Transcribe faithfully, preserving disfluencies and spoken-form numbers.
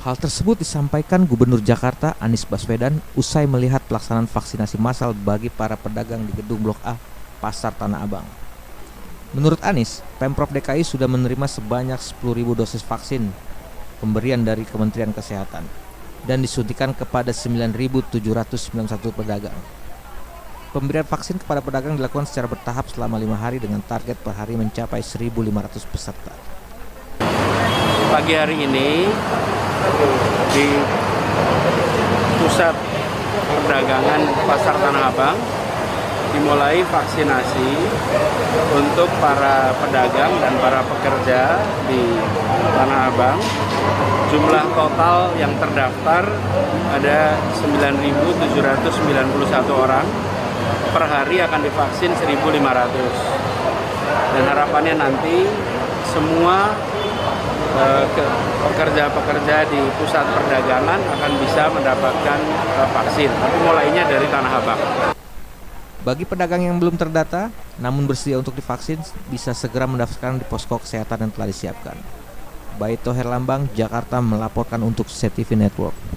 Hal tersebut disampaikan Gubernur Jakarta Anies Baswedan usai melihat pelaksanaan vaksinasi massal bagi para pedagang di Gedung Blok A, Pasar Tanah Abang. Menurut Anies, Pemprov D K I sudah menerima sebanyak sepuluh ribu dosis vaksin pemberian dari Kementerian Kesehatan dan disuntikan kepada sembilan ribu tujuh ratus sembilan puluh satu pedagang. Pemberian vaksin kepada pedagang dilakukan secara bertahap selama lima hari dengan target per hari mencapai seribu lima ratus peserta. Pagi hari ini di pusat perdagangan Pasar Tanah Abang dimulai vaksinasi untuk para pedagang dan para pekerja di Tanah Abang. Jumlah total yang terdaftar ada sembilan ribu tujuh ratus sembilan puluh satu orang. Per hari akan divaksin seribu lima ratus. Dan harapannya nanti semua pekerja-pekerja di pusat perdagangan akan bisa mendapatkan vaksin, tapi mulainya dari Tanah Abang. Bagi pedagang yang belum terdata, namun bersedia untuk divaksin, bisa segera mendaftarkan di posko kesehatan yang telah disiapkan. Baito Herlambang, Jakarta melaporkan untuk C T V Network.